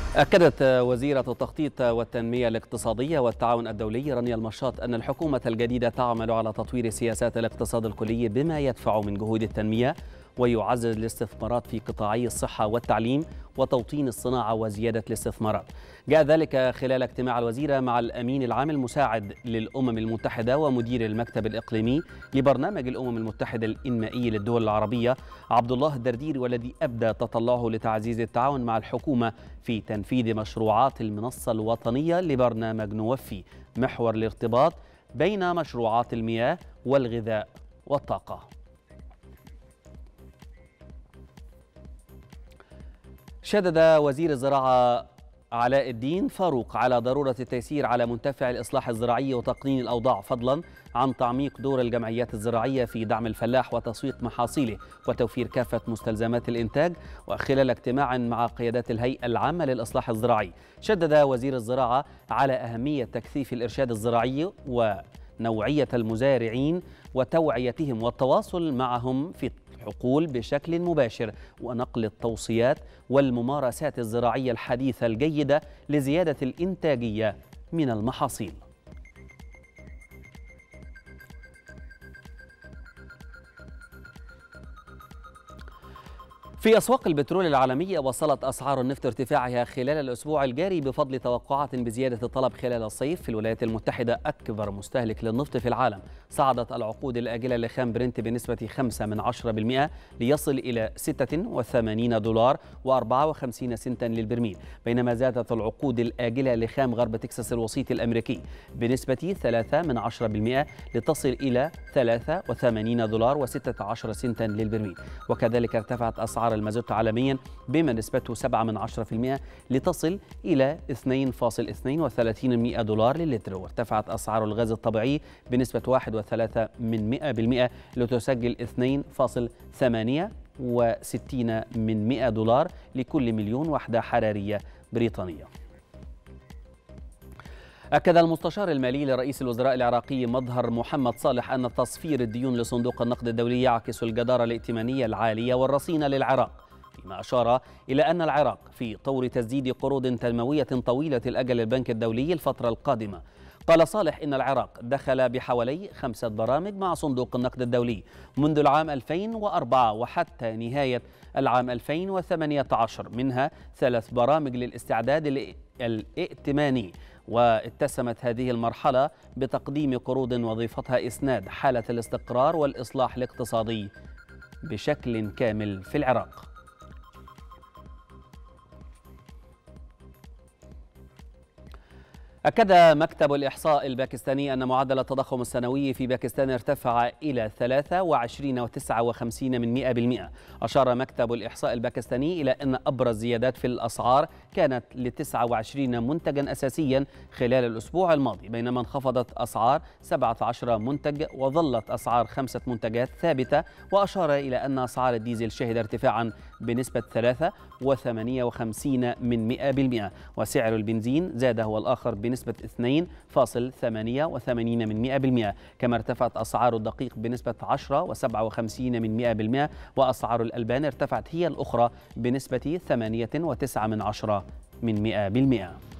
أكدت وزيرة التخطيط والتنمية الاقتصادية والتعاون الدولي رانيا المشاط أن الحكومة الجديدة تعمل على تطوير سياسات الاقتصاد الكلي بما يدفع من جهود التنمية ويعزز الاستثمارات في قطاعي الصحة والتعليم وتوطين الصناعة وزيادة الاستثمارات. جاء ذلك خلال اجتماع الوزيرة مع الأمين العام المساعد للأمم المتحدة ومدير المكتب الإقليمي لبرنامج الأمم المتحدة الإنمائي للدول العربية عبد الله الدرديري، والذي أبدى تطلعه لتعزيز التعاون مع الحكومة في تنفيذ مشروعات المنصة الوطنية لبرنامج نوفي، محور الارتباط بين مشروعات المياه والغذاء والطاقة. شدد وزير الزراعة علاء الدين فاروق على ضرورة التيسير على منتفع الإصلاح الزراعي وتقنين الأوضاع، فضلا عن تعميق دور الجمعيات الزراعية في دعم الفلاح وتسويق محاصيله وتوفير كافة مستلزمات الإنتاج. وخلال اجتماع مع قيادات الهيئة العامة للإصلاح الزراعي، شدد وزير الزراعة على أهمية تكثيف الإرشاد الزراعي ونوعية المزارعين وتوعيتهم والتواصل معهم في الحقول بشكل مباشر ونقل التوصيات والممارسات الزراعية الحديثة الجيدة لزيادة الإنتاجية من المحاصيل. في أسواق البترول العالمية وصلت أسعار النفط ارتفاعها خلال الأسبوع الجاري بفضل توقعات بزيادة الطلب خلال الصيف في الولايات المتحدة، أكبر مستهلك للنفط في العالم. صعدت العقود الآجلة لخام برنت بنسبة 0.5% ليصل إلى $86 و54 سنتا للبرميل، بينما زادت العقود الآجلة لخام غرب تكساس الوسيط الأمريكي بنسبة 3% لتصل إلى $83 و16 سنتا للبرميل. وكذلك ارتفعت أسعار المازوت عالميا بما نسبته 0.7% لتصل إلى $2.32 للتر. وارتفعت أسعار الغاز الطبيعي بنسبة 1.3% لتسجل $2.68 لكل مليون وحدة حرارية بريطانية. أكد المستشار المالي لرئيس الوزراء العراقي مظهر محمد صالح أن تصفير الديون لصندوق النقد الدولي يعكس الجدارة الائتمانية العالية والرصينة للعراق، فيما أشار إلى أن العراق في طور تسديد قروض تنموية طويلة الأجل للبنك الدولي الفترة القادمة. قال صالح إن العراق دخل بحوالي 5 برامج مع صندوق النقد الدولي منذ العام 2004 وحتى نهاية العام 2018، منها 3 برامج للاستعداد الائتماني، واتسمت هذه المرحلة بتقديم قروض وظيفتها إسناد حالة الاستقرار والإصلاح الاقتصادي بشكل كامل في العراق. أكد مكتب الإحصاء الباكستاني أن معدل التضخم السنوي في باكستان ارتفع إلى 23.59%. أشار مكتب الإحصاء الباكستاني إلى أن أبرز زيادات في الأسعار كانت ل29 منتجا أساسيا خلال الأسبوع الماضي، بينما انخفضت أسعار 17 منتج وظلت أسعار 5 منتجات ثابتة. وأشار إلى أن أسعار الديزل شهد ارتفاعا بنسبة 3.58%، وسعر البنزين زاد هو الآخر بنسبة 2.88%، كما ارتفعت أسعار الدقيق بنسبة 10.57%، وأسعار الألبان ارتفعت هي الأخرى بنسبة 8.9%.